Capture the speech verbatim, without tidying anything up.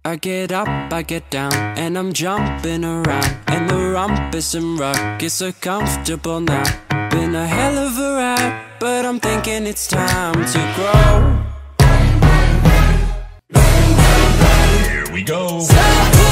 I get up, I get down, and I'm jumping around, and the rumpus and ruckus are comfortable now. Been a hell of a ride, but I'm thinking it's time to grow. Here we go. So